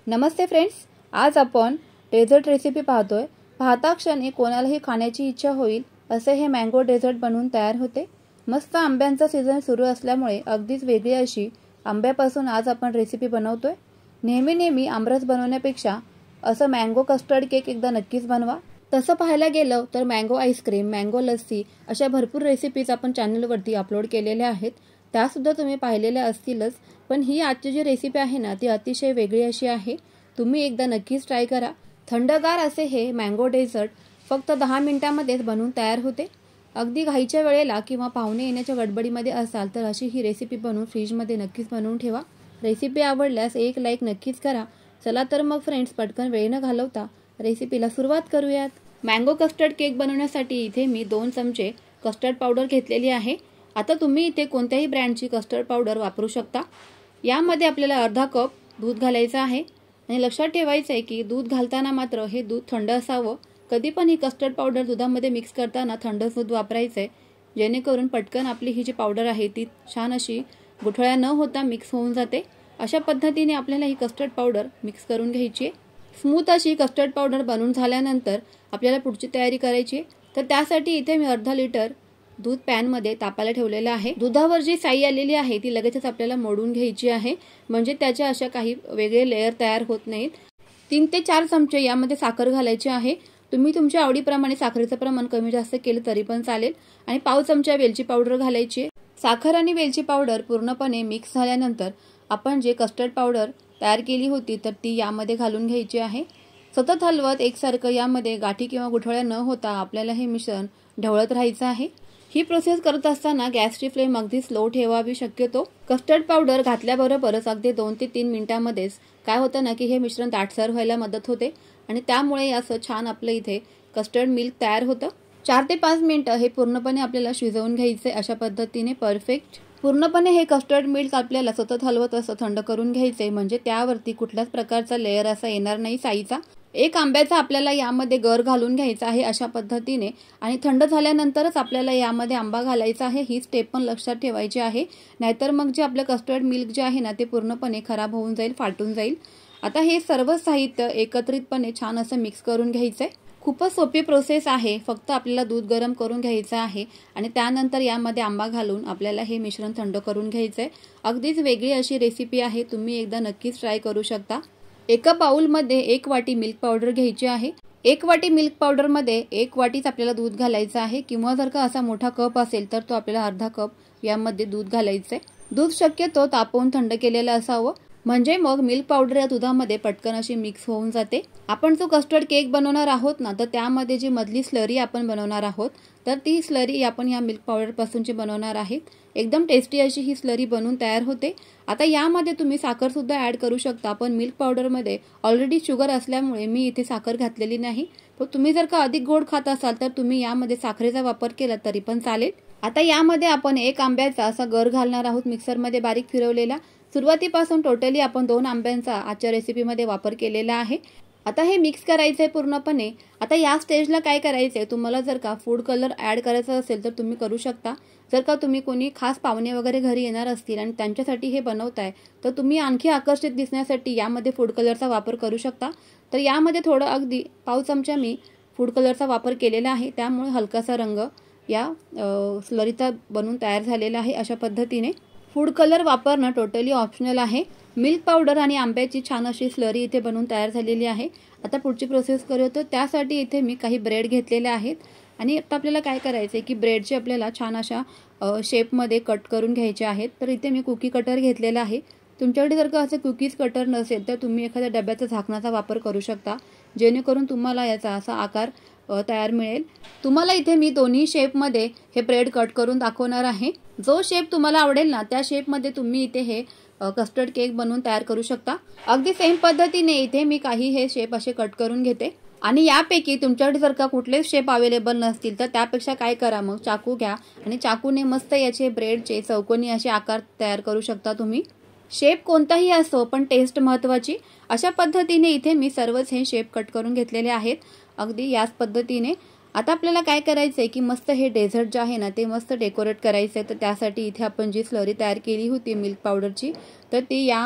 नमस्ते friends, आज आपण dessert recipe पाहतोय। पाहता क्षणी कोणालाही खाण्याची इच्छा होईल असे हे मँगो डेझर्ट बनवून तयार होते। मस्त आंब्यांचा सीझन सुरू असल्यामुळे अगदीच वेगळी अशी आंब्यापासून आज आपण रेसिपी बनवतोय। नेहमी आमरस बनवण्यापेक्षा असं मँगो कस्टर्ड केक एकदा नक्कीच बनवा। तसं पाहायला गेलं तर मँगो आईस्क्रीम, मँगो लस्सी अशा भरपूर रेसिपीज आपण चॅनलवरती अपलोड केलेल्या आहेत, त्यासुद्धा तुम्ही पाहिलेल्या असतीलच। पण ही आजची जी रेसिपी आहे ना ती अतिशय वेगळी अशी आहे, तुम्ही एकदा नक्कीच ट्राय करा। थंडगार असे हे मँगो डेझर्ट फक्त 10 मिनिटांमध्येच बनवून तयार होते। अगदी घाईच्या वेळेला किंवा पाहुणे येण्याच्या गडबडीमध्ये असाल तर अशी ही रेसिपी बनवून फ्रीजमध्ये नक्कीच बनवून ठेवा। रेसिपी आवडल्यास एक लाईक नक्कीच करा। चला तर मग फ्रेंड्स, पटकन वेळ न घालवता रेसिपीला सुरुवात करूयात। मँगो कस्टर्ड केक बनवण्यासाठी इथे मी 2 चमचे कस्टर्ड पावडर घेतलेली आहे। आता तुम्ही इथे कोणत्याही ब्रँडची कस्टर्ड पावडर वापरू शकता। यामध्ये आपल्याला अर्धा कप दूध घालायचं आहे आणि लक्षात ठेवायचं आहे की दूध घालताना मात्र हे दूध थंड असावं। कधी पण ही कस्टर्ड पावडर दुधामध्ये मिक्स करताना थंड दूध वापरायचं आहे, जेणेकरून पटकन आपली ही जी पावडर आहे ती छान अशी गुठळ्या न होता मिक्स होऊन जाते। अशा पद्धतीने आपल्याला ही कस्टर्ड पावडर मिक्स करून घ्यायची आहे। स्मूथ अशी कस्टर्ड पावडर बनवून झाल्यानंतर आपल्याला पुढची तयारी करायची आहे। तर त्यासाठी इथे मी अर्धा लिटर दूध पॅन मध्ये तापायला ठेवलेलं आहे। दुधावर जी साई आलेली आहे ती लगेचच आपल्याला मोडून घ्यायची आहे, म्हणजे त्याच्या अशा काही वेगळे लेयर तयार होत नाहीत। 3 ते 4 चमचे यामध्ये साखर घालायची आहे। तुम्ही तुमच्या आवडीप्रमाणे साखरेचं प्रमाण कमी जास्त केलं तरी पण चालेल। आणि पाव चमचा वेलची पावडर घालायची आहे। साखर आणि वेलची पावडर पूर्णपणे मिक्स झाल्यानंतर आपण जे कस्टर्ड पावडर तयार केली होती तर ती यामध्ये घालून घ्यायची आहे। सतत हलवत एकसारखं यामध्ये गाठी किंवा गुठळ्या न होता आपल्याला हे मिश्रण ढवळत राहायचं आहे। ही प्रोसेस करत असताना गॅसची फ्लेम अगदी स्लो ठेवावी शक्यतो। कस्टर्ड पावडर घातल्याबरोबरच अगदी 2 ते 3 मिनिटांमध्येच काय होतं ना की हे मिश्रण दाटसर व्हायला मदत होते आणि त्यामुळे असं छान आपलं इथे कस्टर्ड मिल्क तयार होतं। 4 ते 5 मिनिटं हे पूर्णपणे आपल्याला शिजवून घ्यायचे। अशा पद्धतीने परफेक्ट पूर्णपणे हे कस्टर्ड मिल्क आपल्याला सतत हलवत असं थंड करून घ्यायचे, म्हणजे त्यावरती कुठल्याच प्रकारचा लेयर असा येणार नाही साईचा। एक आंब्याचा आपल्याला यामध्ये गर घालून घ्यायचा आहे अशा पद्धतीने, आणि थंड झाल्यानंतरच आपल्याला यामध्ये आंबा घालायचा आहे। ही स्टेप पण लक्षात ठेवायची आहे, नाहीतर मग जे आपलं कस्टर्ड मिल्क जे आहे ना ते पूर्णपणे खराब होऊन जाईल, फाटून जाईल। आता हे सर्व साहित्य एकत्रितपणे छान असं मिक्स करून घ्यायचंय। खूपच सोपी प्रोसेस आहे, फक्त आपल्याला दूध गरम करून घ्यायचं आहे आणि त्यानंतर यामध्ये आंबा घालून आपल्याला हे मिश्रण थंड करून घ्यायचंय। अगदीच वेगळी अशी रेसिपी आहे, तुम्ही एकदा नक्कीच ट्राय करू शकता। एका बाउल मध्ये 1 वाटी मिल्क पावडर घ्यायची आहे। 1 वाटी मिल्क पावडर मध्ये 1 वाटीच आपल्याला दूध घालायचं आहे, किंवा जर का असा मोठा कप असेल तर तो आपल्याला अर्धा कप यामध्ये दूध घालायचंय। दूध शक्यतो तापवून थंड केलेलं असावं, म्हणजे मग मिल्क पावडर या दुधामध्ये पटकन अशी मिक्स होऊन जाते। आपण जो कस्टर्ड केक बनवणार आहोत ना तर त्यामध्ये जी मधली स्लरी आपण बनवणार आहोत तर ती स्लरी आपण या मिल्क पावडर पासूनची बनवणार आहेत। एकदम टेस्टी अशी ही स्लरी बनवून तयार होते। आता यामध्ये तुम्ही साखर सुद्धा ऍड करू शकता, पण मिल्क पावडर मध्ये ऑलरेडी शुगर असल्यामुळे मी इथे साखर घातलेली नाही। पण तुम्ही जर का अधिक गोड खात असाल तर तुम्ही यामध्ये साखरेचा वापर केला तरी पण चालेल। आता यामध्ये आपण 1 आंब्याचा असा गर घालणार आहोत मिक्सरमध्ये बारीक फिरवलेला। सुरुवातीपासून टोटली आपण 2 आंब्यांचा आजच्या रेसिपीमध्ये वापर केलेला आहे। आता हे मिक्स करायचंय पूर्णपणे। आता या स्टेजला काय करायचंय, तुम्हाला जर का फूड कलर ऍड करायचा असेल तर तुम्ही करू शकता। जर का तुम्ही कोणी खास पाहुणे वगैरे घरी येणार असतील आणि त्यांच्यासाठी हे बनवताय तर तुम्ही आणखी आकर्षित दिसण्यासाठी यामध्ये फूड कलरचा वापर करू शकता। तर यामध्ये थोडं अगदी पाव चमचा मी फूड कलरचा वापर केलेला आहे, त्यामुळे हलकासा रंग या स्लरीचा बनून तयार झालेला आहे। अशा पद्धतीने फूड कलर वापरणं टोटली ऑप्शनल आहे। मिल्क पावडर आणि आंब्याची छान अशी स्लरी इथे बनवून तयार झालेली आहे। आता पुढची प्रोसेस करूया, तर त्यासाठी इथे मी काही ब्रेड घेतलेले आहेत आणि आता आपल्याला काय करायचंय की ब्रेडचे आपल्याला छान अशा शेपमध्ये कट करून घ्यायचे आहेत। तर इथे मी कुकी कटर घेतलेला आहे। तुमच्याकडे जर का असं कुकीज कटर नसेल तर तुम्ही एखाद्या डब्याचा झाकणाचा वापर करू शकता, जेणेकरून तुम्हाला याचा असा आकार तयार मिळेल। तुम्हाला इथे मी दोन्ही शेपमध्ये हे ब्रेड कट करून दाखवणार आहे। जो शेप तुम्हाला आवडेल ना त्या शेपमध्ये तुम्ही इथे हे कस्टर्ड केक बनवून तयार करू शकता। अगदी सेम पद्धतीने इथे मी काही हे शेप असे कट करून घेते आणि यापैकी तुमच्याकडे जर का कुठलेच शेप अवेलेबल नसतील तर त्यापेक्षा काय करा, मग चाकू घ्या आणि चाकूने मस्त याचे ब्रेडचे चौकोनी असे आकार तयार करू शकता तुम्ही। शेप कोणताही असो पण टेस्ट महत्त्वाची। अशा पद्धतीने इथे मी सर्वच हे शेप कट करून घेतलेले आहेत, अगदी याच पद्धतीने। आता आपल्याला काय करायचंय की मस्त हे डेझर्ट जे आहे ना ते मस्त डेकोरेट करायचंय। तर त्यासाठी इथे आपण जी स्लरी तयार केली होती मिल्क पावडरची तर ती या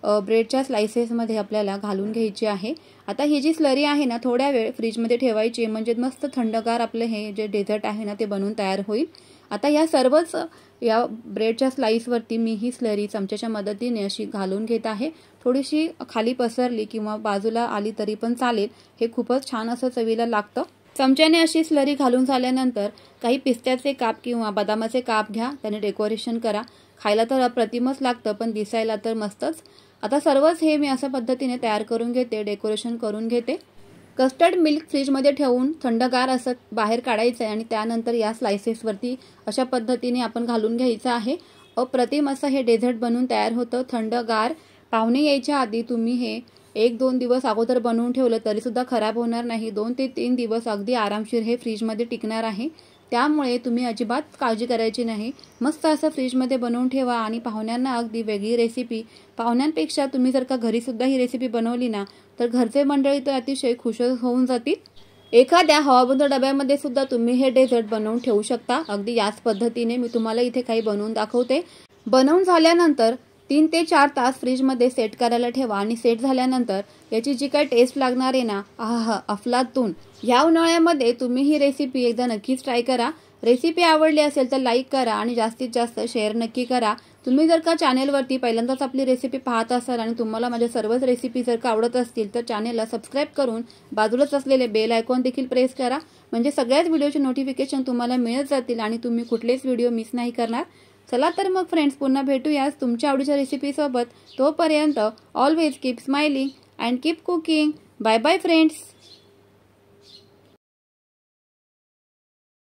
ब्रेडच्या स्लाइसेसमध्ये आपल्याला घालून घ्यायची आहे। आता ही जी स्लरी आहे ना थोड्या वेळ फ्रीजमध्ये ठेवायची, म्हणजे मस्त थंडगार आपलं हे जे डेझर्ट आहे ना ते बनून तयार होईल। आता या सर्वच या ब्रेडच्या स्लाइसवरती मी ही स्लरी चमच्याच्या मदतीने अशी घालून घेत आहे। थोडीशी खाली पसरली किंवा बाजूला आली तरी पण चालेल, हे खूपच छान असं चवीला लागतं। चमच्याने अशी स्लरी घालून झाल्यानंतर काही पिस्त्याचे काप किंवा बदामाचे काप घ्या, त्याने डेकोरेशन करा। खायला तर अप्रतिमच लागतं, पण दिसायला तर मस्तच। आता सर्वच हे मी अशा पद्धतीने तयार करून घेते, डेकोरेशन करून घेते। कस्टर्ड मिल्क फ्रीजमध्ये ठेवून थंडगार असं बाहेर काढायचं आहे आणि त्यानंतर या स्लाइसेसवरती अशा पद्धतीने आपण घालून घ्यायचं आहे। अप्रतिम असं हे डेझर्ट बनून तयार होतं थंडगार। पाहुणे यायच्या आधी तुम्ही हे 1-2 दिवस अगोदर बनवून ठेवलं तरी सुद्धा खराब होणार नाही। 2 ते 3 दिवस अगदी आरामशीर हे फ्रीजमध्ये टिकणार आहे, त्यामुळे तुम्ही अजिबात काळजी करायची नाही। मस्त असं फ्रीजमध्ये बनवून ठेवा आणि पाहुण्यांना अगदी वेगळी रेसिपी, पाहुण्यांपेक्षा तुम्ही जर का घरी सुद्धा ही रेसिपी बनवली ना तर घरचे मंडळी तर अतिशय खुश होऊन जातील। एखाद्या हवाबंद डब्यामध्ये सुद्धा तुम्ही हे डेझर्ट बनवून ठेवू शकता। अगदी याच पद्धतीने मी तुम्हाला इथे काही बनवून दाखवते। बनवून झाल्यानंतर 3 ते 4 तास फ्रीजमध्ये सेट करायला ठेवा आणि सेट झाल्यानंतर याची जी काही टेस्ट लागणार आहे ना, आहा अफलातून। ह्या उन्हाळ्यामध्ये तुम्ही ही रेसिपी एकदा नक्कीच ट्राय करा। रेसिपी आवडली असेल तर लाईक करा आणि जास्तीत जास्त शेअर नक्की करा। तुम्ही जर का चॅनेलवरती पहिल्यांदाच आपली रेसिपी पाहत असाल आणि तुम्हाला माझ्या सर्वच रेसिपी जर का आवडत असतील तर चॅनेलला सबस्क्राईब करून बाजूलाच असलेले बेल आयकॉन देखील प्रेस करा, म्हणजे सगळ्याच व्हिडिओचे नोटिफिकेशन तुम्हाला मिळत जातील आणि तुम्ही कुठलेच व्हिडिओ मिस नाही करणार। चला तर मग फ्रेंड्स, पुन्हा भेटूयाच तुमच्या आवडीच्या रेसिपीसोबत। तोपर्यंत always keep smiling and keep cooking. Bye bye friends.